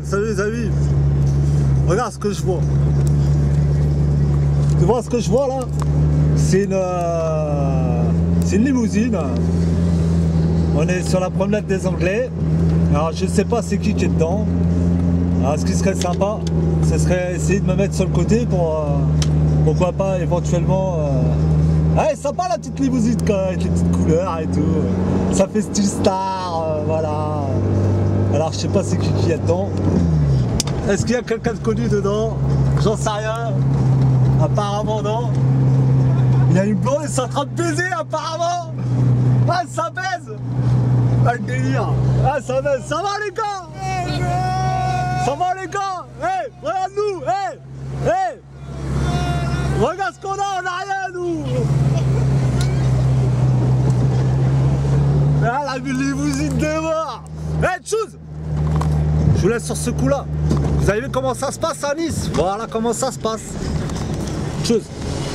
salut les amis. Regarde ce que je vois. Tu vois ce que je vois là? C'est une limousine. On est sur la promenade des Anglais. Alors je ne sais pas c'est qui est dedans. Alors ce qui serait sympa, ce serait essayer de me mettre sur le côté pour pourquoi pas éventuellement. Ouais, sympa la petite limousine quand même, avec les petites couleurs et tout. Ça fait style star, voilà. Alors je sais pas c'est qui y a dedans. Est-ce qu'il y a quelqu'un de connu dedans? J'en sais rien. Apparemment non. Il y a une blonde, ils sont en train de baiser apparemment. Ah ça baise. Ah le délire. Ah ça baise. Ça va les gars? Ça va les gars? Hey, regarde-nous. Hey, hey. Regarde ce qu'on a en arrière nous. Ah la limousine de mort. Hey chose. Je vous laisse sur ce coup là. Vous avez vu comment ça se passe à Nice? Voilà comment ça se passe. Chose.